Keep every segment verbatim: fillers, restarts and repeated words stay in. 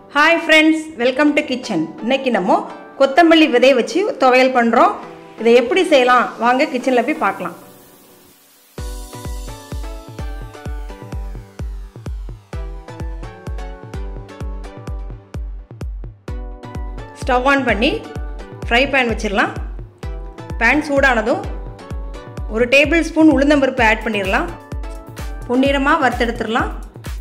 Hi friends, welcome to kitchen. இன்னைக்கு நம்ம கொத்தமல்லி விதை வச்சு துவையல் பண்றோம். இதை எப்படி செய்யலாம் வாங்க கிச்சன்ல போய் பார்க்கலாம். ஸ்டவ் ஆன் பண்ணி ஃப்ரை pan வச்சிரலாம். pan சூடானதும் ஒரு டேபிள் ஸ்பூன் உளுந்தம்பருப்பு ஆட் பண்ணிரலாம். பொன்னிறமா வறுத்தெடுத்துறலாம்.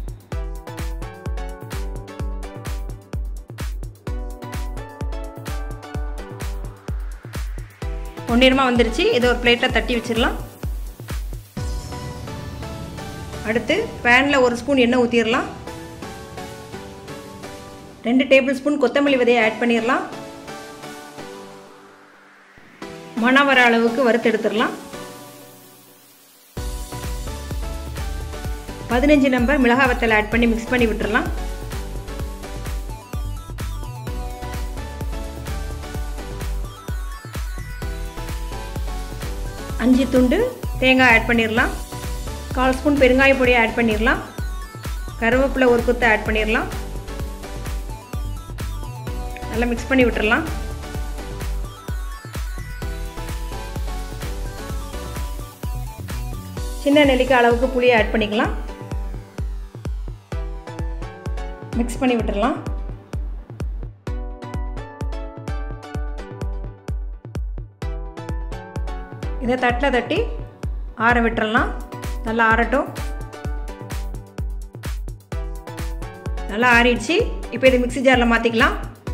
பொன்னிறமா வந்துருச்சு. இத ஒரு பிளேட்ல தட்டி வச்சிரலாம். அடுத்து panல ஒரு ஸ்பூன் எண்ணெய் ஊத்திரலாம். ரெண்டு டேபிள் ஸ்பூன் கொத்தமல்லி விதையை ஆட் பண்ணிரலாம். மணம் வர அளவுக்கு வறுத்து எடுத்துறலாம். பதினஞ்சு நம்பர் மிளகாய் வத்தல் ஆட் பண்ணி மிக்ஸ் பண்ணி விட்டுறலாம். அஞ்சு துண்டு தேங்காய் ஆட் பண்ணிரலாம். கால் ஸ்பூன் பெருங்காய பொடி ஆட் பண்ணிரலாம். கருவேப்பிலை ஒரு கொத்து ஆட் பண்ணிரலாம். நல்லா மிக்ஸ் பண்ணி விட்டுறலாம். சின்ன நெல்லிக்காய் அளவுக்கு புளியை ஆட் பண்ணிக்கலாம். மிக்ஸ் பண்ணி விட்டுறலாம். இதை தட்டில் தட்டி ஆற விட்டுறலாம். நல்லா ஆறட்டும். நல்லா ஆறிடுச்சு. இப்போ இது மிக்ஸி ஜாரில் மாற்றிக்கலாம்.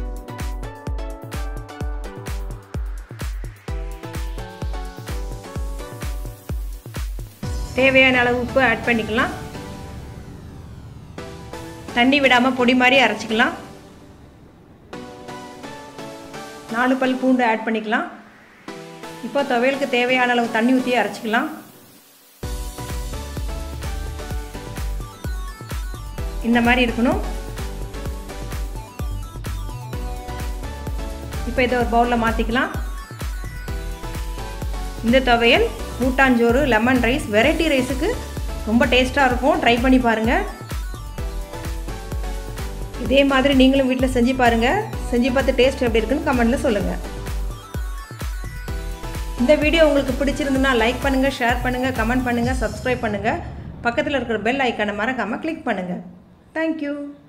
தேவையான அளவு உப்பு ஆட் பண்ணிக்கலாம். தண்ணி விடாமல் பொடி மாதிரி அரைச்சிக்கலாம். நாலு பல் பூண்டு ஆட் பண்ணிக்கலாம். இப்போ துவையலுக்கு தேவையான அளவு தண்ணி ஊற்றி அரைச்சிக்கலாம். இந்த மாதிரி இருக்கணும். இப்போ இதை ஒரு பவுலில் மாற்றிக்கலாம். இந்த துவையல் கூட்டாஞ்சோறு, லெமன் ரைஸ், வெரைட்டி ரைஸுக்கு ரொம்ப டேஸ்ட்டாக இருக்கும். ட்ரை பண்ணி பாருங்கள். இதே மாதிரி நீங்களும் வீட்டில் செஞ்சு பாருங்கள். செஞ்சு பார்த்து டேஸ்ட் எப்படி இருக்குன்னு கமெண்ட்டில் சொல்லுங்கள். இந்த வீடியோ உங்களுக்கு பிடிச்சிருந்துன்னா லைக் பண்ணுங்கள், ஷேர் பண்ணுங்கள், கமெண்ட் பண்ணுங்கள், சப்ஸ்கிரைப் பண்ணுங்கள். பக்கத்தில் இருக்கிற பெல் ஐக்கானை மறக்காமல் கிளிக் பண்ணுங்கள். தேங்க்யூ.